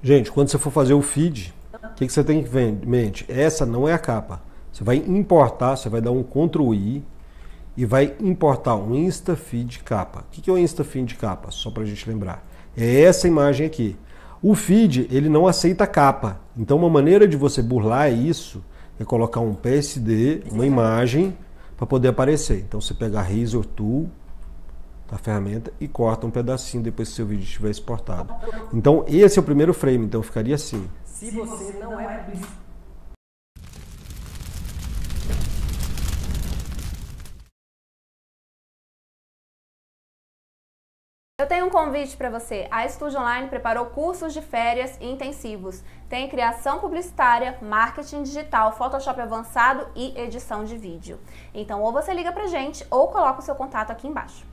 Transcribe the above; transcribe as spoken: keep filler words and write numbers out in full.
Gente, quando você for fazer o feed, o que, que você tem que ver em mente? Essa não é a capa. Você vai importar, você vai dar um control I e vai importar um InstaFeed capa. O que, que é o InstaFeed capa? Só para a gente lembrar. É essa imagem aqui. O feed, ele não aceita capa. Então, uma maneira de você burlar isso é colocar um P S D, uma imagem, para poder aparecer. Então, você pega a Razor Tool da ferramenta e corta um pedacinho depois que seu vídeo estiver exportado. Então, esse é o primeiro frame. Então, ficaria assim. Se você não é publicitário. Eu tenho um convite para você. A Estúdio Online preparou cursos de férias e intensivos. Tem criação publicitária, marketing digital, Photoshop avançado e edição de vídeo. Então, ou você liga pra gente ou coloca o seu contato aqui embaixo.